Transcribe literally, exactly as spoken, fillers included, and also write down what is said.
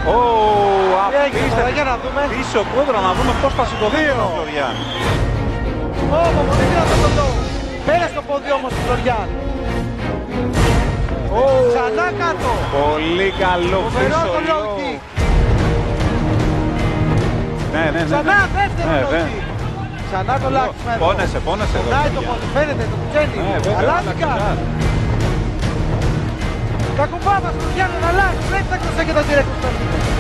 Ω, απίστευτα. Για να δούμε. Πίσω κόντρα, να δούμε πώς θα σηκωθεί ο Φλωριάν. Ω, πολύ δυνατό κοντό. Πέρασε το πόδι όμως του Φλωριάν. Ξανά κάτω. Πολύ καλό πίσω low kick. Ναι, ναι, ναι. Ξανά δεύτερο ναι, low kick. Ξανά το λάξιμο εδώ. Πόνεσε, πόνεσε εδώ. Πονάει το πόδι, φαίνεται, το κουκένει. Αλλάζει κάτι. Τα κουμπά μας, Φλωριάν, να αλλάζει. Πρέπει να προσέχετε τα direct.